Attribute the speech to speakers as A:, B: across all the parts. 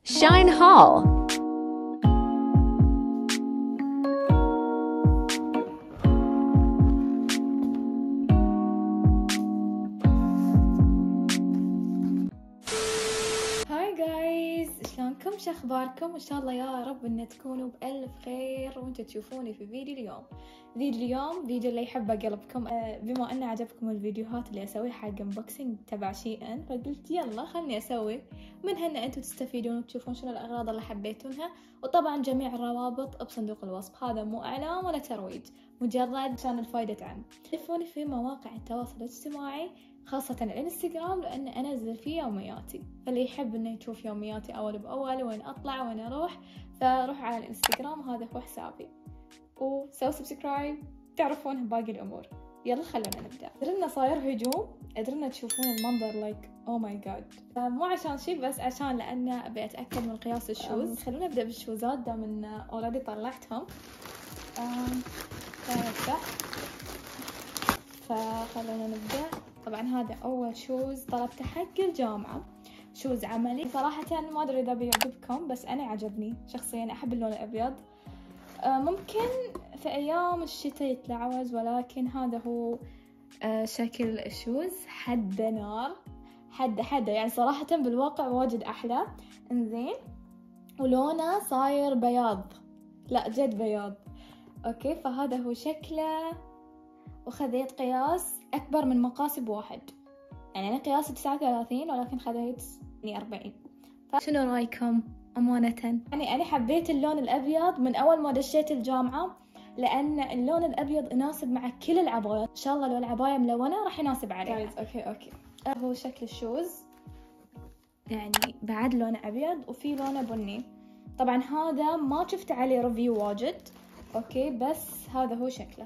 A: Shine Hall.
B: هاي جايز، شلونكم؟ شخباركم؟ ان شاء الله يا رب ان تكونوا بألف خير وانتم تشوفوني في فيديو اليوم. فيديو اللي يحبه قلبكم. بما ان عجبكم الفيديوهات اللي اسويها حق انبوكسنج تبع شي ان، فقلت يلا خلني اسوي منها ان انتم تستفيدون وتشوفون شنو الاغراض اللي حبيتونها. وطبعا جميع الروابط بصندوق الوصف، هذا مو اعلان ولا ترويج، مجرد عشان الفايدة تعم. شوفوني في مواقع التواصل الاجتماعي خاصة الانستغرام، لأن أنزل فيه يومياتي، فاللي يحب إنه يشوف يومياتي أول بأول، وين أطلع وين أروح، فروح على الانستغرام، هذا هو حسابي، وسووا سبسكرايب تعرفون باقي الأمور. يلا خلونا نبدأ. أدري صاير هجوم، أدري تشوفون المنظر لايك أو ماي جاد، مو عشان شي، بس عشان لأن أبي أتأكد من قياس الشوز. خلونا نبدأ بالشوزات دام إن أوريدي طلعتهم. فخلونا نبدأ. طبعا هذا أول شوز طلبته حق الجامعة، شوز عملي. صراحة ما أدري إذا بيعجبكم، بس أنا عجبني شخصيا، أحب اللون الأبيض. ممكن في أيام الشتاء يتلعوز، ولكن هذا هو شكل الشوز. حد نار، حد يعني صراحة بالواقع واجد أحلى. انزين، ولونه صاير بياض، لا جد بياض. أوكي، فهذا هو شكله، وخذيت قياس أكبر من مقاسي بواحد، يعني أنا قياسي 39 ولكن خذيت 40. فشنو رأيكم أمانة؟ يعني أنا حبيت اللون الأبيض من أول ما دشيت الجامعة، لأن اللون الأبيض يناسب مع كل العبايات. إن شاء الله لو العباية ملونة راح يناسب عليها. أوكي. هو شكل الشوز، يعني بعد لونه أبيض وفي لونه بني. طبعا هذا ما شفت عليه ريفيو واجد، أوكي، بس هذا هو شكله،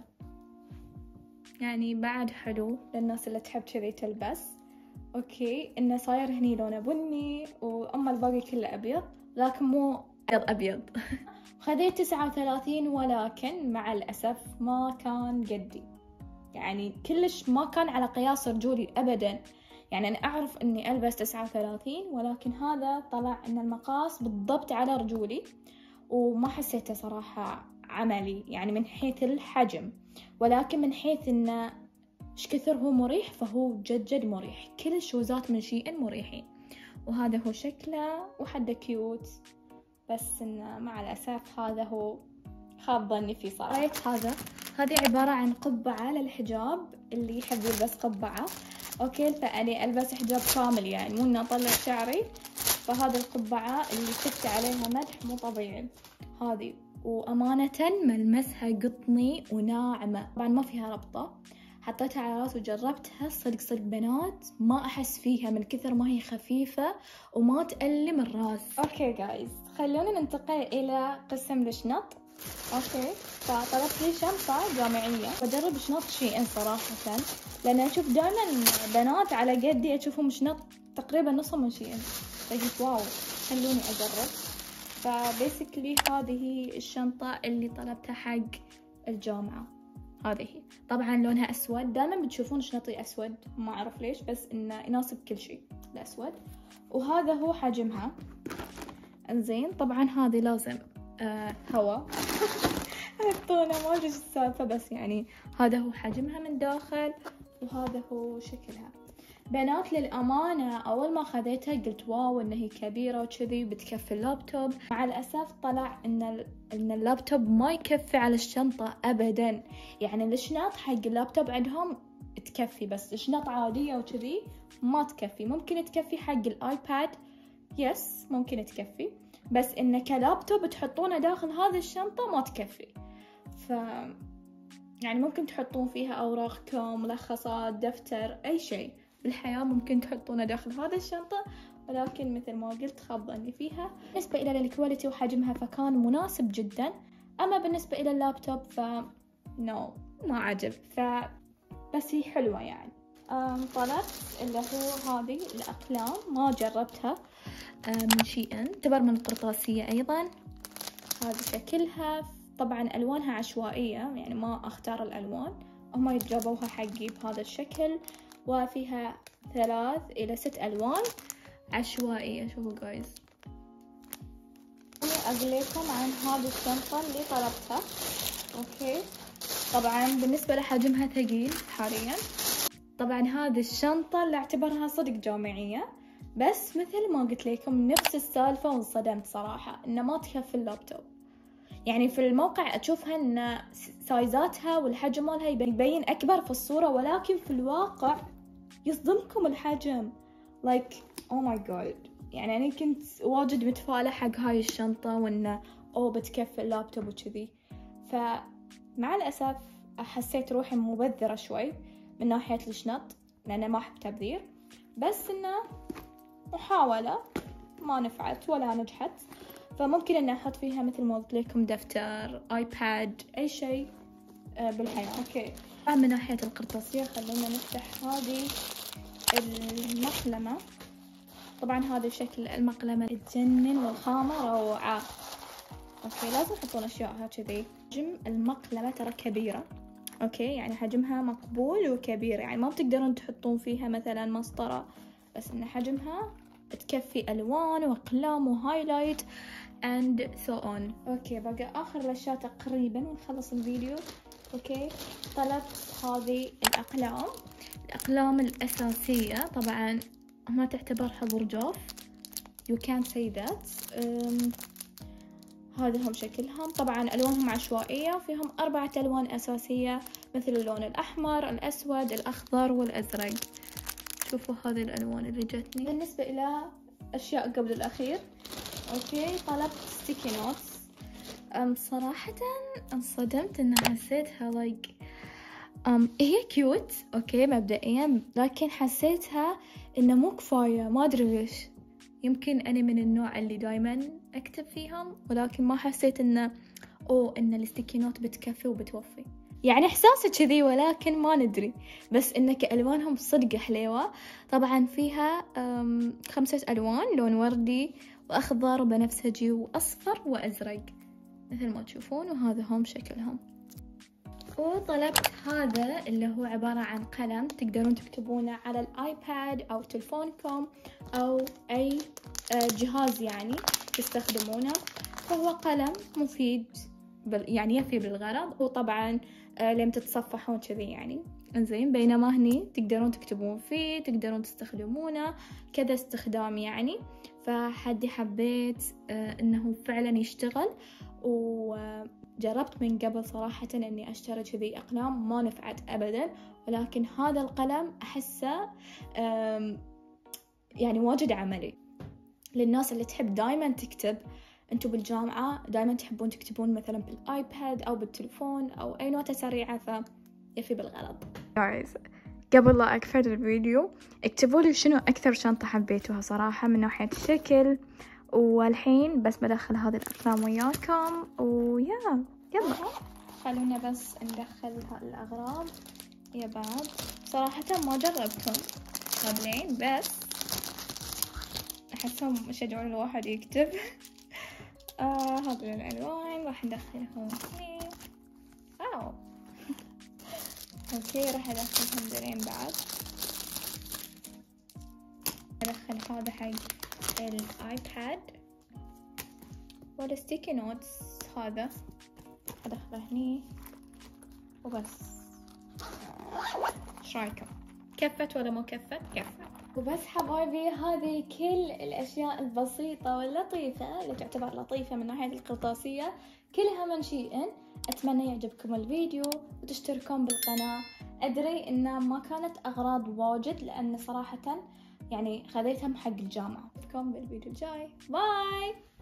B: يعني بعد حلو للناس اللي تحب كذي تلبس. اوكي، انه صاير هني لونه بني، واما الباقي كله ابيض، لكن مو ابيض. خذيت 39، ولكن مع الاسف ما كان قدي، يعني كلش ما كان على قياس رجولي ابدا. يعني انا اعرف اني البس 39، ولكن هذا طلع ان المقاس بالضبط على رجولي، وما حسيته صراحة عملي، يعني من حيث الحجم، ولكن من حيث انه ايش كثر هو مريح، فهو جد مريح. كل الشوزات من شي ان مريحين، وهذا هو شكله، وحده كيوت، بس انه مع الاسف هذا هو خاب ظني فيه صراحة. رأيت هذه عبارة عن قبعة للحجاب، اللي يحب يلبس قبعة. اوكي، فأني البس حجاب كامل، يعني مو اني اطلع شعري. فهذه القبعة اللي شفت عليها مدح مو طبيعي هذه، وأمانة ملمسها قطني وناعمة. طبعا ما فيها ربطة، حطيتها على راسي وجربتها، صدق بنات ما أحس فيها من كثر ما هي خفيفة وما تألم الراس. أوكي جايز، خلونا ننتقل إلى قسم الشنط. أوكي، فطلبت لي شنطة جامعية، بجرب شنط شي إن صراحة، لأن أشوف دائما بنات على قدي أشوفهم شنط تقريبا نصهم من شي إن، فقلت واو خلوني أجرب. فبيسكلي هذه الشنطة اللي طلبتها حق الجامعة. هذه طبعا لونها أسود، دائما بتشوفون شنطي أسود، ما أعرف ليش، بس إنه يناسب كل شيء الأسود. وهذا هو حجمها. انزين، طبعا هذه لازم هوا حطونا، ما أدري إيش السالفة، بس يعني هذا هو حجمها من داخل، وهذا هو شكلها. بنات للأمانة أول ما خذيتها قلت واو إن هي كبيرة وكذي بتكفي اللابتوب. مع الأسف طلع إن اللابتوب ما يكفي على الشنطة أبدا. يعني الشنط حق اللابتوب عندهم تكفي، بس الشنط عادية وكذي ما تكفي. ممكن تكفي حق الآيباد، يس ممكن تكفي، بس إن كلابتوب تحطونه داخل هذه الشنطة ما تكفي. يعني ممكن تحطون فيها أوراقكم، ملخصات، دفتر، أي شيء بالحياة ممكن تحطونه داخل هذا الشنطة، ولكن مثل ما قلت خاب ظني فيها. بالنسبة إلى الكواليتي وحجمها فكان مناسب جدا، أما بالنسبة إلى اللابتوب نو، ما عجب. بس هي حلوة يعني. طلبت اللي هو هذه الأقلام، ما جربتها، من شي ان، تعتبر من القرطاسية أيضا. هذا شكلها، طبعا ألوانها عشوائية، يعني ما أختار الألوان، هم يجابوها حقي بهذا الشكل، وفيها 3 إلى 6 ألوان عشوائية. شوفوا جايز، أقليكم عن هذه الشنطة اللي طلبتها. أوكي، طبعا بالنسبة لحجمها ثقيل حاليا. طبعا هذه الشنطة اللي أعتبرها صدق جامعية، بس مثل ما قلت لكم نفس السالفة، وانصدمت صراحة إنه ما تكفي اللابتوب. يعني في الموقع أشوفها إن سايزاتها والحجم مالها يبين أكبر في الصورة، ولكن في الواقع يصدمكم الحجم. like oh my god. يعني أنا كنت واجد متفائلة حق هاي الشنطة وإنه بتكفي اللابتوب وكذي، فمع الأسف حسيت روحي مبذرة شوي من ناحية الشنط، لأن ما أحب تبذير، بس إنه محاولة ما نفعت ولا نجحت. فممكن إني أحط فيها مثل ما قلت لكم دفتر، آيباد، أي شيء بالحياة. أوكي، من ناحية القرطاسية خلينا نفتح هذه المقلمة. طبعا هذا شكل المقلمة تجنن والخامة روعة. أوكي، لازم تحطون أشياء كذي. حجم المقلمة ترى كبيرة، أوكي، يعني حجمها مقبول وكبير، يعني ما بتقدرون تحطون فيها مثلا مسطرة، بس إن حجمها تكفي ألوان وأقلام وهايلايت and so on. أوكي، بقى آخر الأشياء تقريبا ونخلص الفيديو. أوكي، طلبت هذه الأقلام الأساسية، طبعا ما تعتبر حضور جاف، you can't say that. هذا هم شكلهم. طبعا ألوانهم عشوائية، فيهم 4 ألوان أساسية مثل اللون الأحمر، الأسود، الأخضر والأزرق. شوفوا هذه الألوان اللي جتني. بالنسبة إلى أشياء قبل الأخير، أوكي، طلبت ستيكي نوتس. صراحة انصدمت إن حسيتها هي كيوت، أوكي مبدئيا، لكن حسيتها إنه مو كفاية، ما أدري ليش. يمكن أنا من النوع اللي دايما أكتب فيهم، ولكن ما حسيت إن الستيكي نوت بتكفي وبتوفي. يعني إحساسي كذي، ولكن ما ندري، بس إنك ألوانهم صدق حليوة. طبعا فيها 5 ألوان، لون وردي وأخضر وبنفسجي وأصفر وأزرق مثل ما تشوفون، وهذا هم شكلهم. وطلبت هذا اللي هو عبارة عن قلم تقدرون تكتبونه على الآيباد أو تلفونكم أو أي جهاز يعني تستخدمونه. فهو قلم مفيد، يعني يفي بالغرض، وطبعا لما تتصفحون كذي يعني انزين. بينما هني تقدرون تكتبون فيه، تقدرون تستخدمونه كذا استخدام يعني. فحدي حبيت انه فعلا يشتغل، وجربت من قبل صراحة اني اشتري كذي اقلام ما نفعت ابدا، ولكن هذا القلم احسه يعني واجد عملي للناس اللي تحب دايما تكتب. انتوا بالجامعة دايما تحبون تكتبون مثلا بالايباد او بالتلفون او اي نوتة سريعة، فيفي بالغلط. guys، قبل لا اقفل الفيديو اكتبوا لي شنو اكثر شنطة حبيتوها صراحة من ناحية الشكل. والحين بس بدخل هذه الاقلام وياكم، ويا يلا خلونا بس ندخل الاغراض. يا بعد صراحة ما جربتهم قبلين، بس احسهم يشجعون الواحد يكتب. هذه الألوان راح ندخلهم فيه. اوكي، راح ادخلهم ذلين بعد. ادخل هذا حق الايباد، والستيكي نوتس هذا ادخله هني وبس. ايش رايكم؟ كفت ولا مو كفت؟ كفت. وبس حبايبي، هذه كل الأشياء البسيطة واللطيفة اللي تعتبر لطيفة من ناحية القرطاسية كلها من شيئين. أتمنى يعجبكم الفيديو وتشتركون بالقناة. أدري إن ما كانت أغراض واجد، لأن صراحة يعني خذيتهم حق الجامعة. أشوفكم بالفيديو الجاي. باي.